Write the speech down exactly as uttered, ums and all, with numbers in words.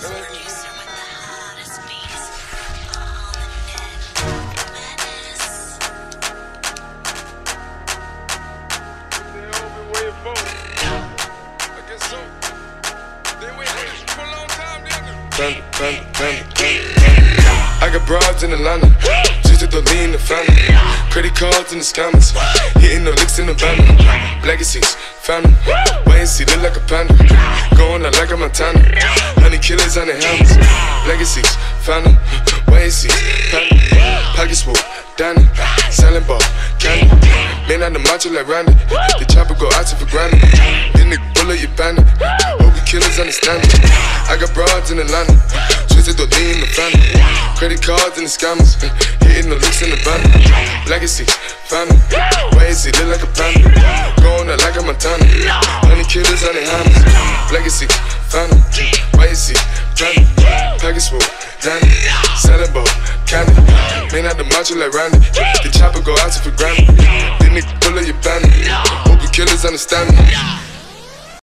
Panda, panda, panda, panda. I got broads in Atlanta, just to the lean the family. Credit cards in the scammers, hitting the licks in the banner. Legacies, family, wait and see, look like a panda. Going out like a Montana, honey killers on the helmets. Legacies, family, wait and see, panda. Pockets full, Danny, selling ball, candy. Man on the macho like Randy, the chopper go out to for granted. Then the bullet you bandit, hope you killers understand it. I got broads in Atlanta, twisted the lean in the family. Credit cards and the scammers, hitting the licks in the van. Legacy, family, wait and see, look like a panda. Going out like a Montana, honey killers on the hammers. Legacy, family, wait and see, panda. Package full, Danny, selling ball, candy. Man out the macho like Randy, the chopper go out to for granted. Then they pull up your bandit, hope you killers understand me.